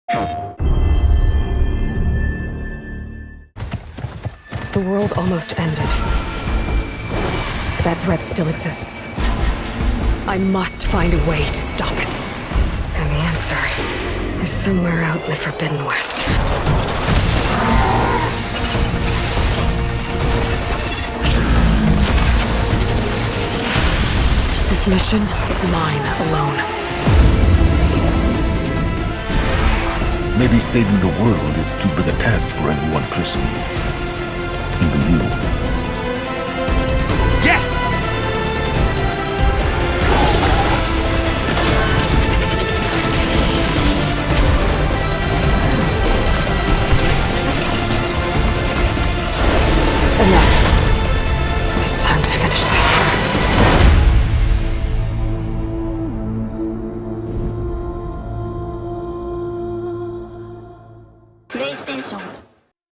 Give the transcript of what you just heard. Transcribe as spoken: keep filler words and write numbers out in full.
The world almost ended. That threat still exists. I must find a way to stop it. And the answer is somewhere out in the Forbidden West. This mission is mine alone. Maybe saving the world is too big a task for any one person. Even you. Yes! Enough. It's time to finish this. PlayStation